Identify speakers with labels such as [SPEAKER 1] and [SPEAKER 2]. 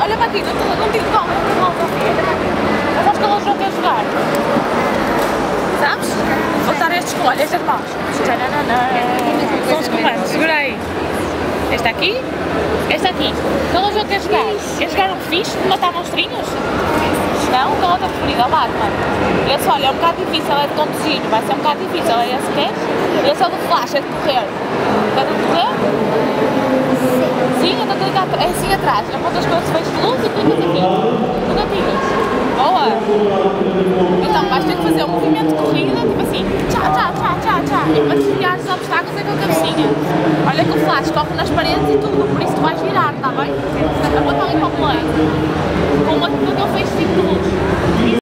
[SPEAKER 1] olha-me aqui, não tive como, não confia. Mas acho que eles vão ter jogar. Sabes? Vou dar estes com olhos irmãos. São os comandos, segura aí. Este aqui, este aqui. Qual é o jogo que queres jogar? Queres jogar um fixe de matar monstrinhos? Não? Qual é o teu preferido? É o Batman. Esse, olha, é um bocado difícil, é de conduzir, vai ser um bocado difícil, é esse que queres? Esse é o do Flash, é de correr. É de correr? Sim, então clica é assim atrás, apontas com os feixes de luz e clicas aqui. No gatinho. Boa! Então vais ter que fazer um movimento de corrida, tipo assim, tchá, tchá, tchá, tchá, tchá. E para desviar os obstáculos é com a cabecinha. Olha que o Flash corre nas paredes e tudo, por isso tu vais virar, está bem? Aponta ali para o play. Com o teu feixe de luz.